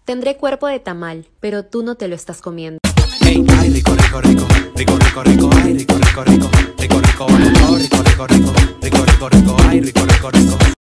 Tendré cuerpo de tamal, pero tú no te lo estás comiendo. Hey, ay, rico, rico, rico, rico, rico, rico, ay, rico, rico, rico, rico, rico, rico, rico, rico, rico, rico, rico, rico, rico, ay, rico, rico, rico.